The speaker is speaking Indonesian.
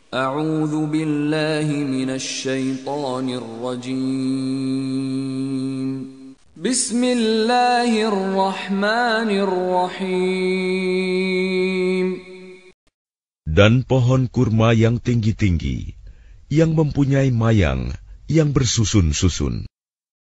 أعوذ بالله من الشيطان الرجيم. بسم الله الرحمن الرحيم. Dan pohon kurma yang tinggi-tinggi, yang mempunyai mayang, yang bersusun-susun.